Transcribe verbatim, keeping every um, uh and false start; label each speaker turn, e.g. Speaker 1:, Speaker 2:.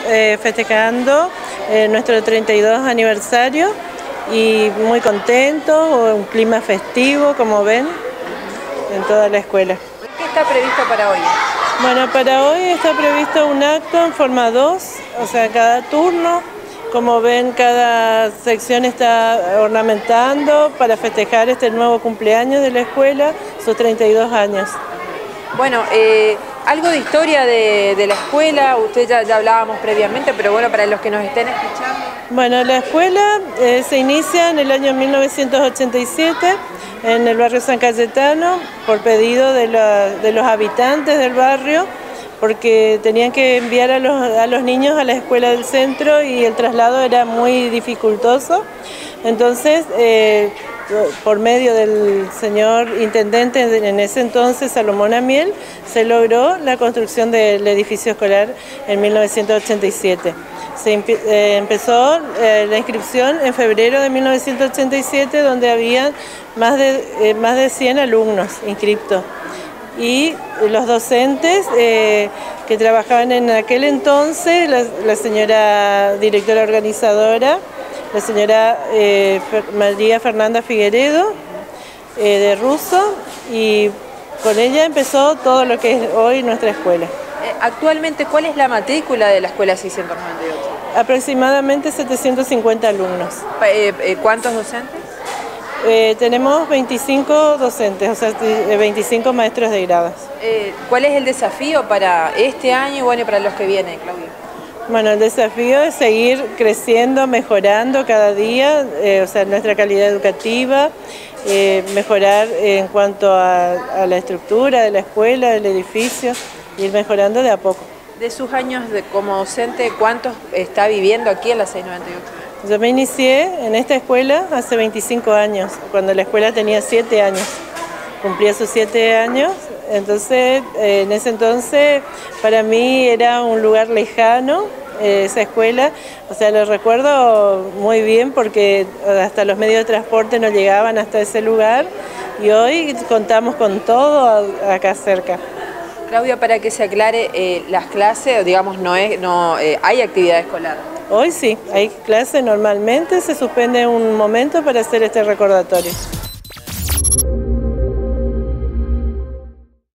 Speaker 1: eh, festejando eh, nuestro treinta y dos aniversario y muy contentos, un clima festivo, como ven, en toda la escuela.
Speaker 2: ¿Qué está previsto para hoy?
Speaker 1: Bueno, para hoy está previsto un acto en forma dos, o sea, cada turno. Como ven, cada sección está ornamentando para festejar este nuevo cumpleaños de la escuela, sus treinta y dos años.
Speaker 2: Bueno, eh, algo de historia de, de la escuela, usted ya, ya hablábamos previamente, pero bueno, para los que nos estén escuchando.
Speaker 1: Bueno, la escuela eh, se inicia en el año mil novecientos ochenta y siete en el barrio San Cayetano por pedido de, la, de los habitantes del barrio, porque tenían que enviar a los, a los niños a la escuela del centro y el traslado era muy dificultoso. Entonces, eh, por medio del señor intendente en ese entonces, Salomón Amiel, se logró la construcción del edificio escolar en mil novecientos ochenta y siete. Se eh, empezó eh, la inscripción en febrero de mil novecientos ochenta y siete, donde había más de, eh, más de cien alumnos inscriptos. Y los docentes eh, que trabajaban en aquel entonces, la, la señora directora organizadora, la señora eh, María Fernanda Figueredo, eh, de Russo, y con ella empezó todo lo que es hoy nuestra escuela.
Speaker 2: Eh, actualmente, ¿cuál es la matrícula de la escuela seiscientos noventa y ocho?
Speaker 1: Aproximadamente setecientos cincuenta alumnos.
Speaker 2: Eh, eh, ¿Cuántos docentes?
Speaker 1: Eh, tenemos veinticinco docentes, o sea, veinticinco maestros de gradas.
Speaker 2: Eh, ¿Cuál es el desafío para este año y bueno, para los que vienen, Claudia?
Speaker 1: Bueno, el desafío es seguir creciendo, mejorando cada día, eh, o sea, nuestra calidad educativa, eh, mejorar en cuanto a, a la estructura de la escuela, del edificio, ir mejorando de a poco.
Speaker 2: De sus años de, como docente, ¿cuántos está viviendo aquí en la seiscientos noventa y ocho?
Speaker 1: Yo me inicié en esta escuela hace veinticinco años, cuando la escuela tenía siete años. Cumplía sus siete años, entonces eh, en ese entonces para mí era un lugar lejano eh, esa escuela, o sea, lo recuerdo muy bien porque hasta los medios de transporte no llegaban hasta ese lugar y hoy contamos con todo acá cerca.
Speaker 2: Claudia, para que se aclare, eh, las clases, digamos, no es, no eh, hay actividad escolar.
Speaker 1: Hoy sí, hay clase normalmente, se suspende un momento para hacer este recordatorio.